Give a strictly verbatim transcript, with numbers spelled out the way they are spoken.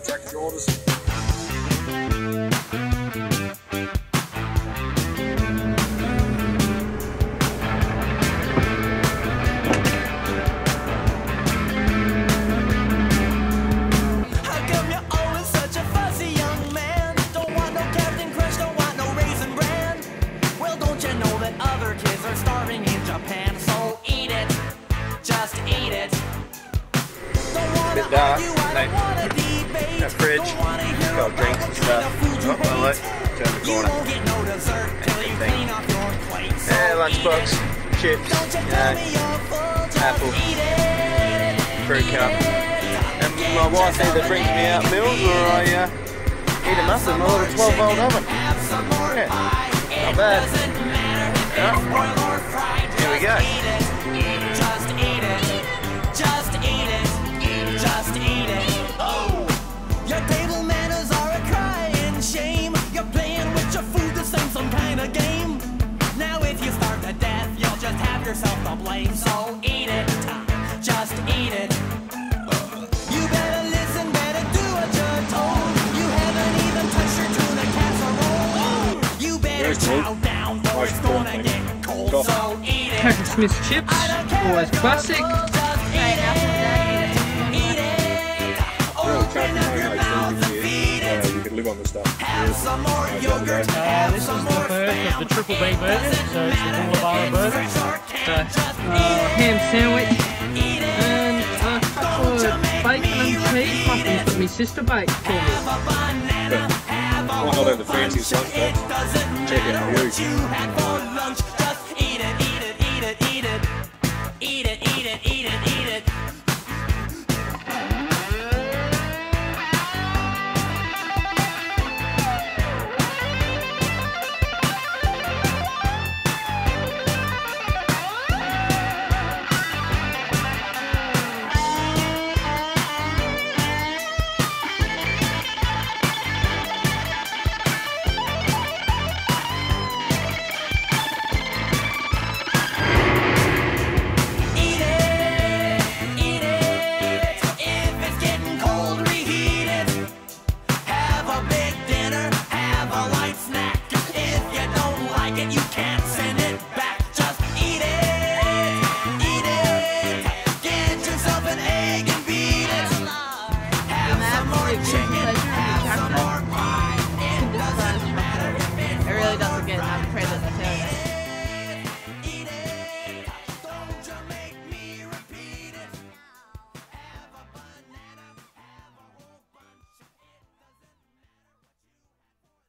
contractor's orders. Bit dark, no, no fridge, got drinks and stuff. Oh, well, look, turn the corner. Yeah, lunchbox, chips, you know, apple, fruit cup. And my wife either brings me out meals or I uh, eat them up in my little twelve volt oven. Yeah, not bad. Yeah. Here we go. Just eat it, just eat it. Oh, your table manners are a crying shame. You're playing with your food the same some kind of game. Now if you starve to death, you'll just have yourself to blame. So eat it, just eat it. You better listen, better do what you're told. You haven't even touched your tuna casserole. You better chow down or it's gonna get cold. So eat it. Pack of Smith's chips, always classic. You can live on the stuff. Uh, this is the first of the triple B burger, so it's the Bulla Burra burger. So, uh, ham sandwich and a couple of bacon and cheese muffins that my sister baked for me. But, well, not have the fancy stuff, but check out the view. Just eat it, eat it, eat it, eat it.